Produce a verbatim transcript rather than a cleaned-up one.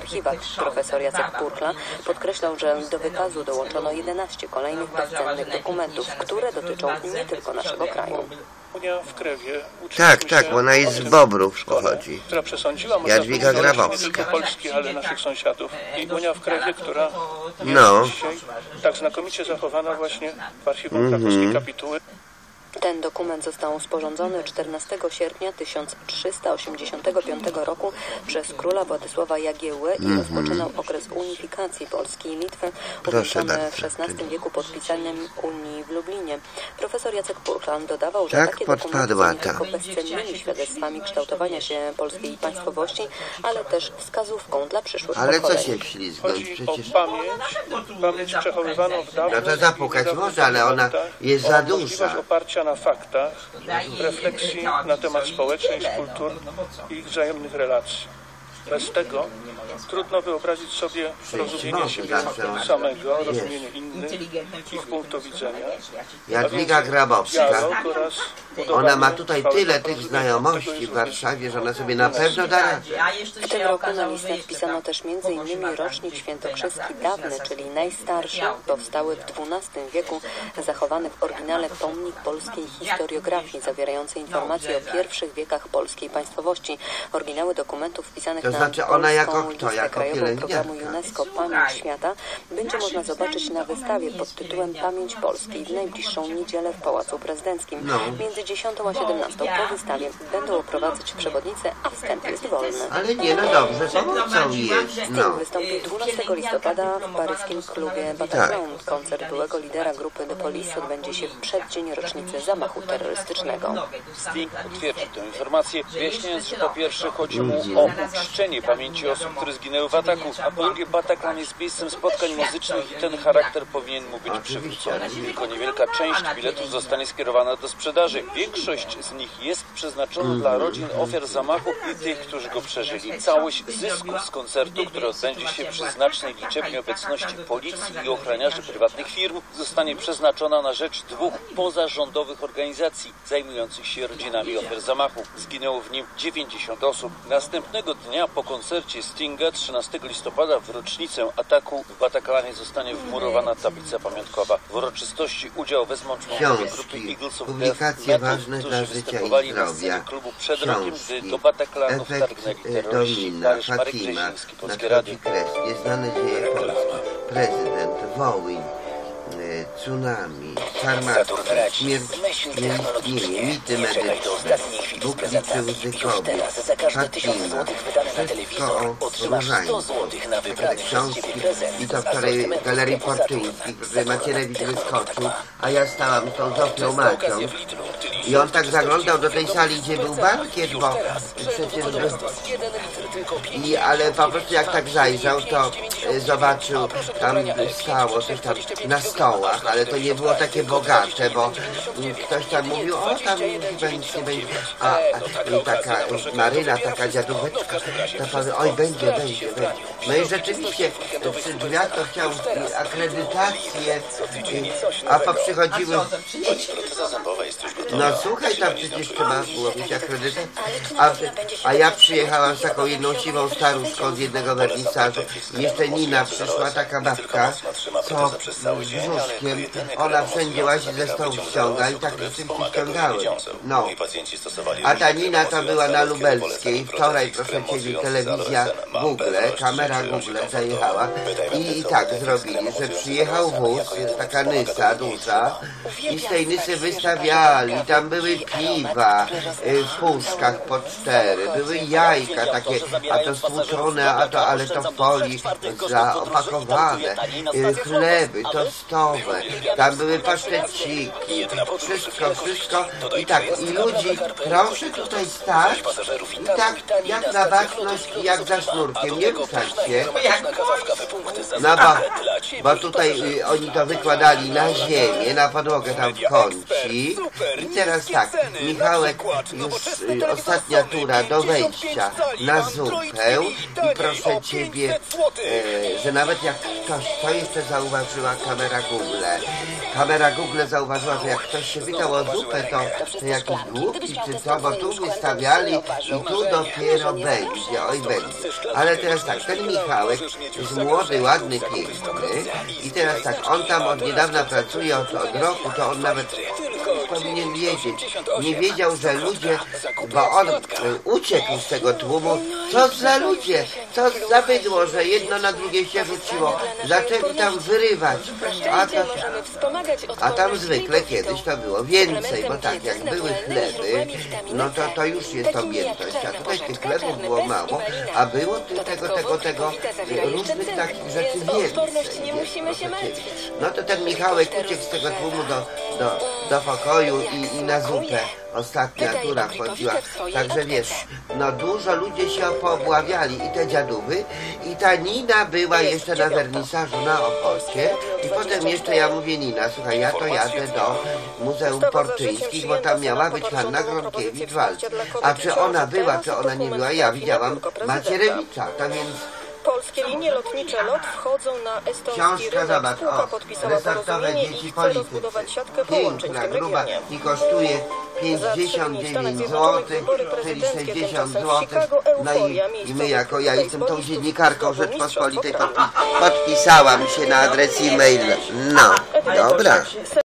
archiwach. Profesor Jacek Purkla podkreślał, że do wykazu dołączono jedenaście kolejnych bezcennych dokumentów, które dotyczą nie tylko naszego kraju. Unia w Krewie. Tak, tak, bo ona jest z Bobrów pochodzi. Która przesądziła Jadwiga Grabowska. nie tylko Polski, ale naszych sąsiadów. I Unia w Krewie, która no. jest dzisiaj tak znakomicie zachowana właśnie w archiwum mm-hmm. krakowskiej kapituły. Ten dokument został sporządzony czternastego sierpnia tysiąc trzysta osiemdziesiątego piątego roku przez króla Władysława Jagiełłę i mm-hmm. rozpoczynał okres unifikacji Polski i Litwy, ukończony w szesnastym wieku podpisaniem Unii w Lublinie. Profesor Jacek Purklan dodawał, że tak takie dokumenty są nie tylko ta. bezcennymi świadectwami kształtowania się polskiej państwowości, ale też wskazówką dla przyszłych ale pokoleń. Ale co się wślizgnąć? Chodzi Przecież... o pamięć, pamięć przechowywaną w dawnych... No to zapukać może, ale ona jest za duża. Na faktach, refleksji na temat społeczeństw, kultur i ich wzajemnych relacji. Bez tego trudno wyobrazić sobie rozumienie siebie samego, rozumienie innych, ich punktu widzenia. Jadwiga Grabowska, ona ma tutaj tyle tych znajomości w Warszawie, że ona sobie na pewno da radę. W tym roku na listę wpisano też między innymi rocznik świętokrzyski dawny, czyli najstarszy, powstały w dwunastym wieku, zachowany w oryginale pomnik polskiej historiografii, zawierający informacje o pierwszych wiekach polskiej państwowości. Oryginały dokumentów wpisanych to na znaczy ona jako polską kto? listę Jako krajową programu UNESCO Pamięć Świata będzie można zobaczyć na wystawie pod tytułem Pamięć Polski w najbliższą niedzielę w Pałacu Prezydenckim. No. Między dziesiątą a siedemnastą po wystawie będą oprowadzać przewodnice, a wstęp jest wolny. Ale nie, no dobrze, pomocą jest. No. Sting wystąpił dwunastego listopada w paryskim klubie Bataclan. Tak. Koncert byłego lidera grupy The Police odbędzie się w przeddzień rocznicy zamachu terrorystycznego. Sting potwierdził tę informację, wyjaśniając, że po pierwsze chodzi mu o uczczenie pamięci osób, które zginęły w ataku, a po drugie Bataclan jest miejscem spotkań muzycznych i ten charakter powinien mu być przywrócony. Tylko niewielka część biletów zostanie skierowana do sprzedaży. Większość z nich jest przeznaczona dla rodzin ofiar zamachu i tych, którzy go przeżyli. Całość zysków z koncertu, który odbędzie się przy znacznej liczebnej obecności policji i ochroniarzy prywatnych firm, zostanie przeznaczona na rzecz dwóch pozarządowych organizacji zajmujących się rodzinami ofiar zamachu. Zginęło w nim dziewięćdziesiąt osób. Następnego dnia po koncercie Stinga, trzynastego listopada, w rocznicę ataku w Bataclanie zostanie wmurowana tablica pamiątkowa. W uroczystości udział wezmą członkowie grupy Eagles of publikacje Death, ważne którzy dla życia występowali i na zdrowia, scenie klubu przed rokiem, gdy książki, do Bataclanu efekt wtargnęli terroryści. domina, Mariusz Marek Fatima, Brzeziński, na Polskie Radio. kres, nieznane dzieje Polski, prezydent, Wołyń, tsunami, farmacja, śmierć, nieistnienie, mity medyczne, Bóg liczy łzy kobiet, Fatima, wszystko o różańcu, książki i to wczoraj w Galerii Porczyńskiej, który Macierewicz wyskoczył, a ja stałam z tą Zofią Macią i on tak zaglądał do tej sali, gdzie był bankiet, bo przecież i, ale po prostu jak tak zajrzał, to e, zobaczył, tam stało coś tam na stołach, ale to nie było takie bogate, bo m, ktoś tam mówił, o tam będzie, nie będzie, a, a i taka Maryna, taka dziadóweczka, ta powie, oj będzie, będzie, będzie. No i rzeczywiście przy drzwiach to chciał akredytację, i, a poprzychodziły, no słuchaj, tam przecież trzeba było mieć akredytację, a, a ja przyjechałam z taką jedną siwą staruszką z jednego wernisażu i jeszcze Nina przyszła, taka babka, co z brzuszkiem, ona wszędzie łazi ze stołu ściąga i tak rzeczywiście ściągały. No. A ta Nina to była na Lubelskiej, wczoraj proszę Ciebie telewizja Google, kamera Google zajechała i, i tak zrobili, że przyjechał wóz, jest taka nysa duża i z tej nysy wystawiali, tam były piwa w puszkach po cztery, były jajka takie, a to stłuczone, a to, ale to w folii zaopakowane, chleby tostowe, tam były paszteciki, wszystko, wszystko i tak, i ludzi proszę tutaj stać i tak jak na baczność i jak za sznurkiem, nie ruszać się, na ba bo tutaj y, oni to wykładali na ziemię, na podłogę tam w kącik i teraz tak, Michałek już y, ostatnia tura do wejścia na zupę i proszę Ciebie, y, że nawet jak ktoś, to jeszcze zauważyła kamera Google, kamera Google zauważyła, że jak ktoś się pytał o zupę, to, to jakiś głupi czy co, bo tu wystawiali i tu dopiero będzie, oj będzie. Ale teraz tak, ten Michałek jest młody, ładny, piękny i teraz tak, on tam od niedawna pracuje, od, od roku, to on nawet powinien wiedzieć. Nie wiedział, że ludzie, bo on uciekł z tego tłumu. Co za ludzie, co za bydło, że jedno na drugie się rzuciło. Zaczęli tam wyrywać. A, to, a tam zwykle kiedyś to było więcej, bo tak, jak były chleby, no to to już jest objętość. A tutaj tych chlebów było mało, a było tego, tego, tego, różnych takich rzeczy więcej. No to ten Michałek uciekł z tego tłumu do, do, do pokoju i, i na zupę. Ostatnia tura wchodziła. Także wiesz, no dużo ludzi się poobławiali i te dziadówy, i ta Nina była jeszcze na wernisażu na Opolskie i potem jeszcze ja mówię, Nina, słuchaj, ja to jadę do Muzeum Porczyńskich, bo tam miała być Hanna Gronkiewicz-Waltz. A czy ona była, czy ona nie była, ja widziałam Macierewicza, to więc... Polskie linie lotnicze LOT wchodzą na estoński Książka, rynek. zobacz, Spółka o, podpisała resortowe porozumienie i dzieci chce politycy. rozbudować siatkę połączeń w Piękna, tym gruba regionie. i kosztuje pięćdziesiąt dziewięć złotych, czyli sześćdziesiąt złotych. No i, i my jako, ja jestem tą dziennikarką Rzeczpospolitej, podpi podpisałam się na adres e-mail. No, dobra.